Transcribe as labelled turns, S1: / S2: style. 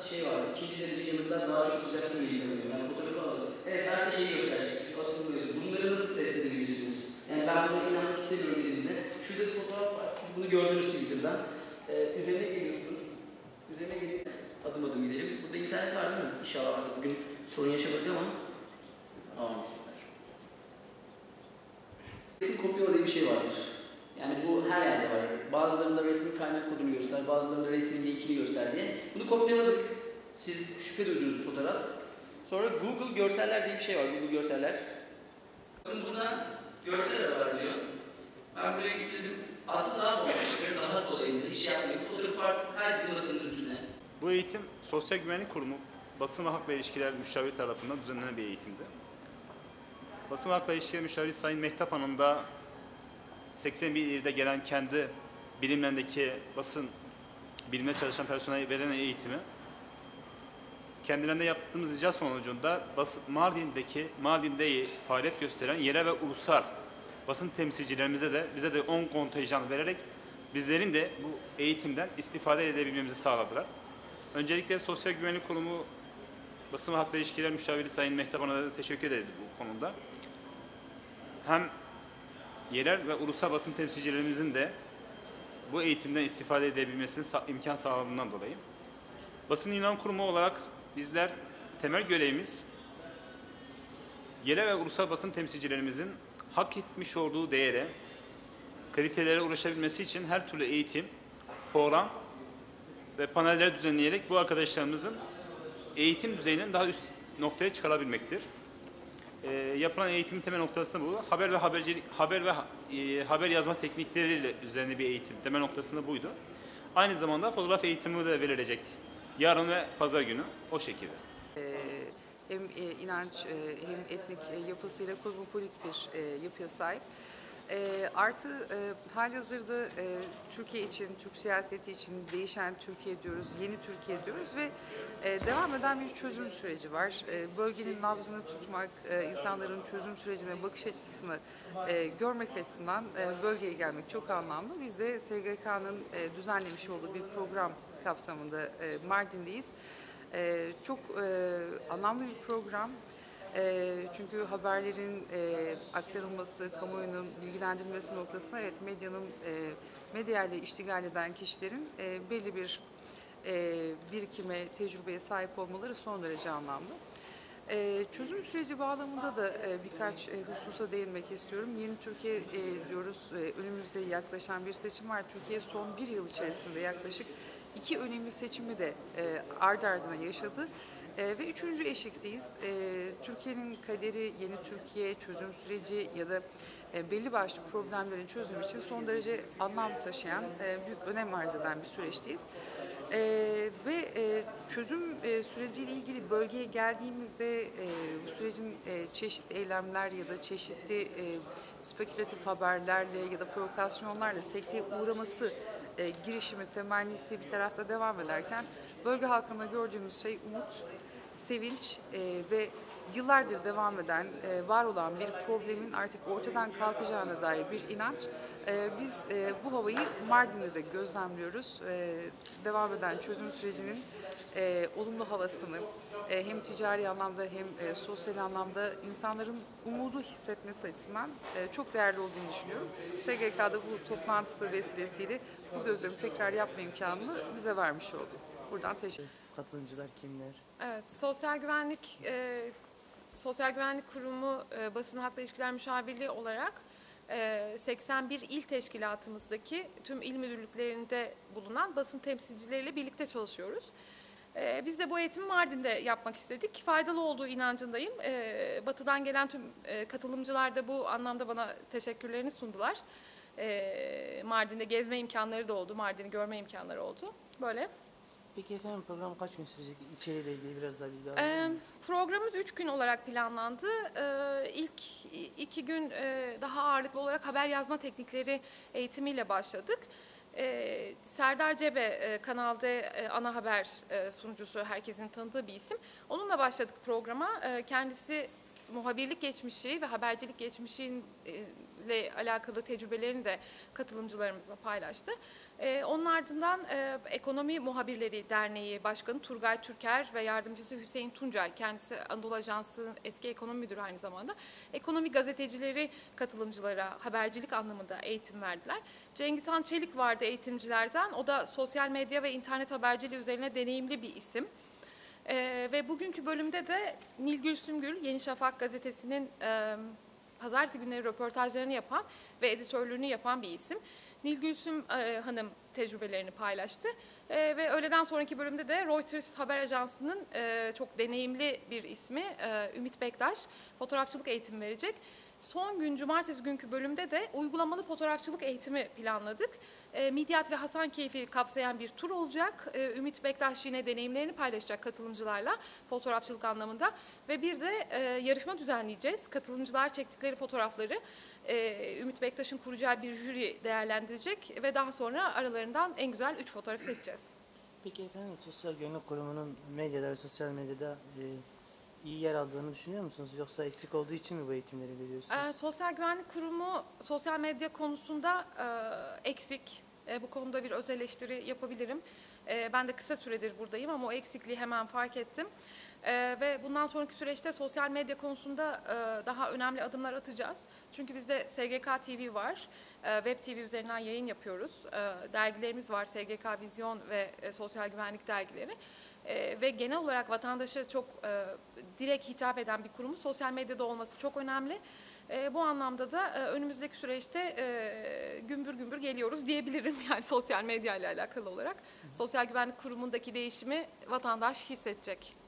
S1: şey var, ikinci derece yanıtlar daha çok sıcak suyla yıkanıyor. Yani fotoğrafı alalım. Evet, ben size şeyi gösterecek, asılmıyor. Bunları nasıl test edebilirsiniz? Yani ben buna inanmak istemiyorum dediğinizde, şurada bir fotoğraf var, siz bunu gördünüz Twitter'dan. Üzerine geliyorsunuz, üzerine gelip adım adım gidelim. Burada internet var değil mi? İnşallah artık bugün sorun yaşamadık ama. Tamam, süper. Resim kopyala diye bir şey vardır. Yani bu her yerde var. Bazılarında resmin kaynak kodunu göster, bazılarında resmin linkini göster diye. Bunu kopyaladık. Siz şüphe duydunuz bu fotoğraf. Sonra Google Görseller diye bir şey var. Google Görseller. Bakın burada görsel var diyor. Ben buraya getirdim. Aslında daha kolay. Daha kolay. Hiç şey yapmayın. Fotoğrafı artık kaydedin masanın üstüne.
S2: Bu eğitim Sosyal Güvenlik Kurumu Basın ve Halkla İlişkiler Müşaviri tarafından düzenlenen bir eğitimdi. Basın ve Halkla İlişkiler Müşaviri Sayın Mehtap Hanım da 81 ilde gelen kendi bilimlerindeki basın bilimde çalışan personel verilen eğitimi kendilerine yaptığımız rica sonucunda Mardin'de faaliyet gösteren yerel ve ulusal basın temsilcilerimize de bize de 10 kontenjan vererek bizlerin de bu eğitimden istifade edebilmemizi sağladılar. Öncelikle Sosyal Güvenlik Kurumu Basın ve Halkla İlişkiler Müşaviri Sayın Mehtap Hanım'a da teşekkür ederiz bu konuda. Hem yerel ve ulusal basın temsilcilerimizin de bu eğitimden istifade edebilmesine imkan sağladığından dolayı. Basın İlan Kurumu olarak bizler temel görevimiz yerel ve ulusal basın temsilcilerimizin hak etmiş olduğu değere, kalitelere ulaşabilmesi için her türlü eğitim, program ve paneller düzenleyerek bu arkadaşlarımızın eğitim düzeyinin daha üst noktaya çıkarabilmektir. Yapılan eğitimin temel noktasında bu. Haber yazma teknikleriyle üzerine bir eğitim temel noktasında buydu. Aynı zamanda fotoğraf eğitimi de verilecek. Yarın ve pazar günü o şekilde.
S3: Hem inanç hem etnik yapısıyla kozmopolit bir yapıya sahip. Artı halihazırda Türkiye için, Türk siyaseti için değişen Türkiye diyoruz, yeni Türkiye diyoruz ve devam eden bir çözüm süreci var. Bölgenin nabzını tutmak, insanların çözüm sürecine bakış açısını görmek açısından bölgeye gelmek çok anlamlı. Biz de SGK'nın düzenlemiş olduğu bir program kapsamında Mardin'deyiz. Çok anlamlı bir program. Çünkü haberlerin aktarılması, kamuoyunun bilgilendirilmesi noktasında evet medyayla iştigal eden kişilerin belli bir birikime, tecrübeye sahip olmaları son derece anlamlı. Çözüm süreci bağlamında da birkaç hususa değinmek istiyorum. Yeni Türkiye diyoruz, önümüzde yaklaşan bir seçim var. Türkiye son bir yıl içerisinde yaklaşık 2 önemli seçimi de ard ardına yaşadı. Ve 3. eşikteyiz. Türkiye'nin kaderi, yeni Türkiye, çözüm süreci ya da belli başlı problemlerin çözümü için son derece anlam taşıyan, büyük önem arz eden bir süreçteyiz. Çözüm süreciyle ilgili bölgeye geldiğimizde bu sürecin çeşitli eylemler ya da çeşitli spekülatif haberlerle ya da provokasyonlarla sekteye uğraması girişimi, temennisi bir tarafta devam ederken bölge halkında gördüğümüz şey umut, sevinç ve yıllardır devam eden, var olan bir problemin artık ortadan kalkacağına dair bir inanç. Biz bu havayı Mardin'de de gözlemliyoruz. Devam eden çözüm sürecinin olumlu havasını hem ticari anlamda hem sosyal anlamda insanların umudu hissetmesi açısından çok değerli olduğunu düşünüyorum. SGK'da bu toplantısı vesilesiyle bu gözlemi tekrar yapma imkanını bize vermiş oldu. Buradan teşekkür ederim.
S4: Katılımcılar kimler?
S5: Evet, Sosyal Güvenlik Kurumu Basın Halkla İlişkiler Müşavirliği olarak 81 il teşkilatımızdaki tüm il müdürlüklerinde bulunan basın temsilcileriyle birlikte çalışıyoruz. Biz de bu eğitimi Mardin'de yapmak istedik. Faydalı olduğu inancındayım. Batı'dan gelen tüm katılımcılar da bu anlamda bana teşekkürlerini sundular. Mardin'de gezme imkanları da oldu, Mardin'i görme imkanları oldu. Böyle.
S4: Peki efendim program kaç gün sürecek? İçeriğiyle ilgili biraz daha bilgi alabilir miyiz?
S5: Programımız 3 gün olarak planlandı. İlk 2 gün daha ağırlıklı olarak haber yazma teknikleri eğitimiyle başladık. Serdar Cebe Kanal D ana haber sunucusu, herkesin tanıdığı bir isim. Onunla başladık programa. Kendisi muhabirlik geçmişi ve habercilik geçmişiyle alakalı tecrübelerini de katılımcılarımızla paylaştı. Onun ardından Ekonomi Muhabirleri Derneği Başkanı Turgay Türker ve yardımcısı Hüseyin Tuncay, kendisi Anadolu Ajansı'nın eski ekonomi müdürü aynı zamanda, ekonomi gazetecileri katılımcılara habercilik anlamında eğitim verdiler. Cengizhan Çelik vardı eğitimcilerden, o da sosyal medya ve internet haberciliği üzerine deneyimli bir isim. Ve bugünkü bölümde de Nilgün Süngül, Yeni Şafak gazetesinin pazartesi günleri röportajlarını yapan ve editörlüğünü yapan bir isim. Nilgün Hanım tecrübelerini paylaştı. Ve öğleden sonraki bölümde de Reuters Haber Ajansı'nın çok deneyimli bir ismi Ümit Bektaş fotoğrafçılık eğitimi verecek. Son gün cumartesi günkü bölümde de uygulamalı fotoğrafçılık eğitimi planladık. Midyat ve Hasankeyf'i kapsayan bir tur olacak. Ümit Bektaş yine deneyimlerini paylaşacak katılımcılarla fotoğrafçılık anlamında. Ve bir de yarışma düzenleyeceğiz. Katılımcılar çektikleri fotoğrafları Ümit Bektaş'ın kuracağı bir jüri değerlendirecek ve daha sonra aralarından en güzel 3 fotoğrafı seçeceğiz.
S4: Peki efendim, Sosyal Güvenlik Kurumu'nun medyada ve sosyal medyada iyi yer aldığını düşünüyor musunuz? Yoksa eksik olduğu için mi bu eğitimleri veriyorsunuz?
S5: Sosyal Güvenlik Kurumu sosyal medya konusunda eksik. Bu konuda bir öz eleştiri yapabilirim. Ben de kısa süredir buradayım ama o eksikliği hemen fark ettim. Ve bundan sonraki süreçte sosyal medya konusunda daha önemli adımlar atacağız. Çünkü bizde SGK TV var, Web TV üzerinden yayın yapıyoruz. Dergilerimiz var, SGK Vizyon ve Sosyal Güvenlik dergileri. Ve genel olarak vatandaşa çok direkt hitap eden bir kurumu sosyal medyada olması çok önemli. Bu anlamda da önümüzdeki süreçte gümbür gümbür geliyoruz diyebilirim yani sosyal medya ile alakalı olarak. Sosyal Güvenlik Kurumu'ndaki değişimi vatandaş hissedecek.